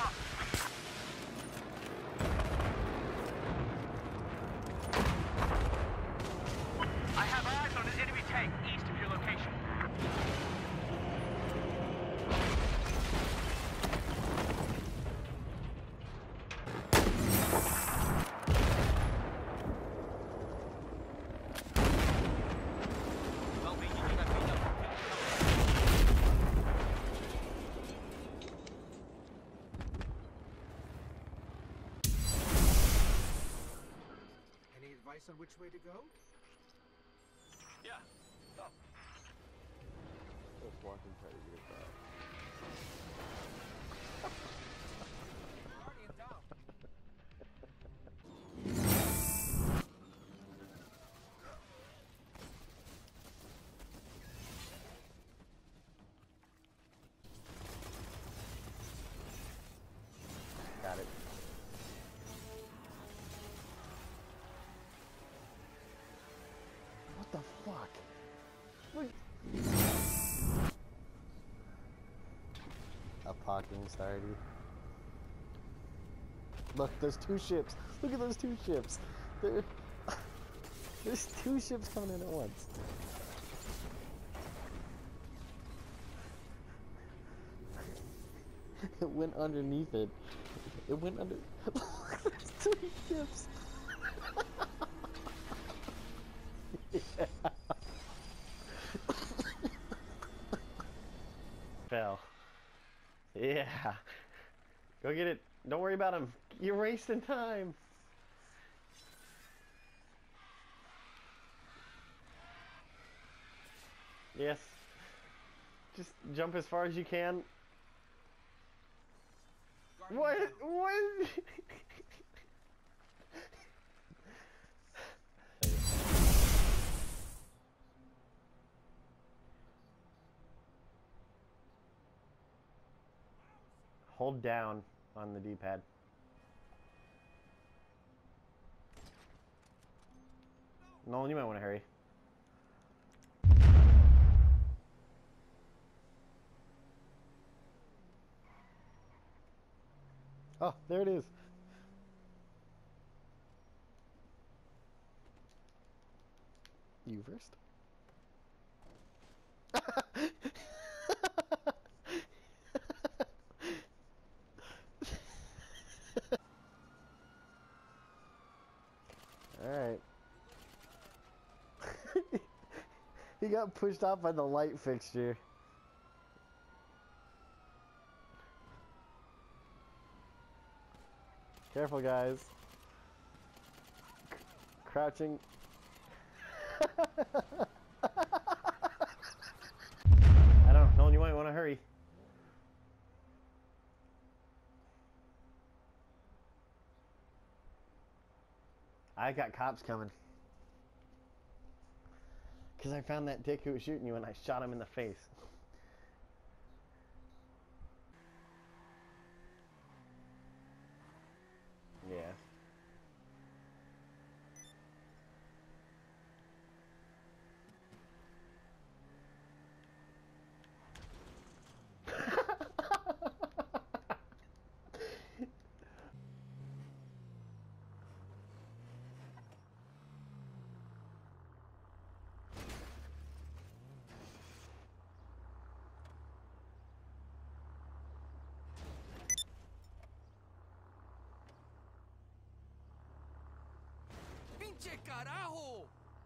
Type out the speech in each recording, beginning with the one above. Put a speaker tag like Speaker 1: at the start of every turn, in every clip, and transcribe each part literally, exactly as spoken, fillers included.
Speaker 1: I have eyes on an enemy tank east of your location.
Speaker 2: Any advice on which way to go?
Speaker 1: Yeah. Oh.
Speaker 3: Let's walk and try to get it back.
Speaker 2: We're already in town.
Speaker 3: Got it. What the fuck? Look. A parking started. Look, there's two ships. Look at those two ships. There, there's two ships coming in at once. It went underneath it. It went under. Look, there's three ships. Yeah. Fell. Yeah. Go get it. Don't worry about him. You're wasting time. Yes. Just jump as far as you can. What? What? Hold down on the D-pad. Nolan, you might want to hurry. Oh, there it is. You first. Alright. He got pushed off by the light fixture. Careful, guys. C crouching. I don't know. Nolan, you might want to hurry. I got cops coming. Because I found that dick who was shooting you and I shot him in the face. Yeah.
Speaker 2: ¡Pinche carajo!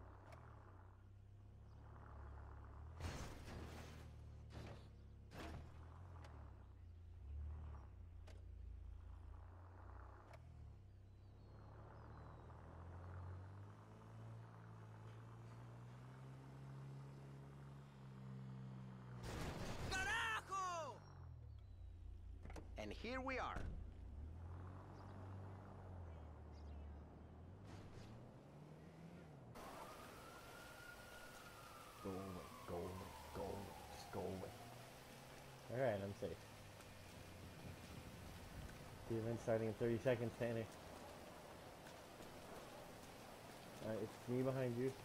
Speaker 2: ¡Carajo! And here we are.
Speaker 3: Go away, go away, go away, just go away. Alright, I'm safe. The event's starting in thirty seconds, Tanner. Alright, it's me behind you.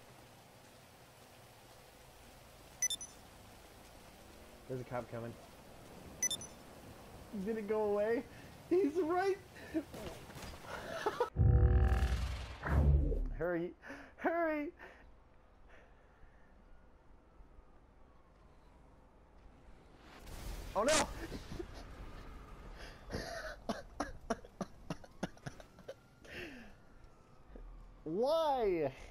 Speaker 3: There's a cop coming. Did it go away? He's right. Hurry. Hurry. Oh no. Why?